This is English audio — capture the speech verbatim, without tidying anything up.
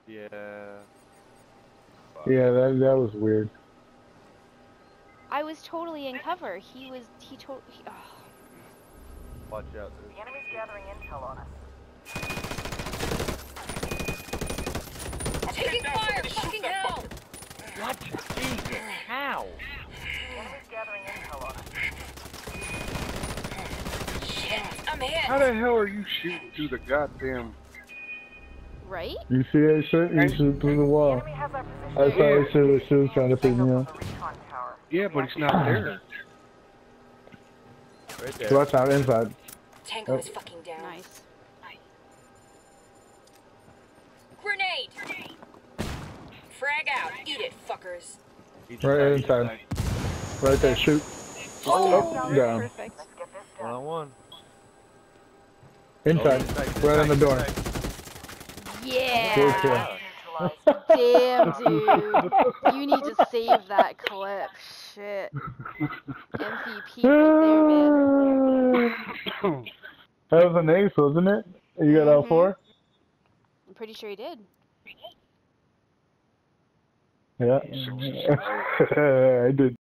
Yeah. Yeah, that that was weird. I was totally in cover. He was. He totally. Oh. Watch out. The enemy's gathering intel on us. Taking fire! Fucking hell! What? Jesus, how? The enemy's gathering intel on us. Shit, I'm hit. How the hell are you shooting through the goddamn... Right? You see that shit? You shoot through the The wall. enemy has our position. I saw that shit. She was trying to pick me up. The Recon tower. Yeah, but it's not there. Right there. Watch out, inside. Tango is fucking down. Nice. Grenade! Frag out. Eat it, fuckers. He's Right inside. Right there, shoot. Oh, Oh, down. perfect. Let's get this One done. on one. Inside. Oh, inside, Right on the inside, door. inside. Yeah. Good kill. Neutralized. Damn, dude. You need to save that clip. Shit. M V P right there, man. That was an ace, wasn't it? You got all Mhm. four? I'm pretty sure he did. Yeah. I did.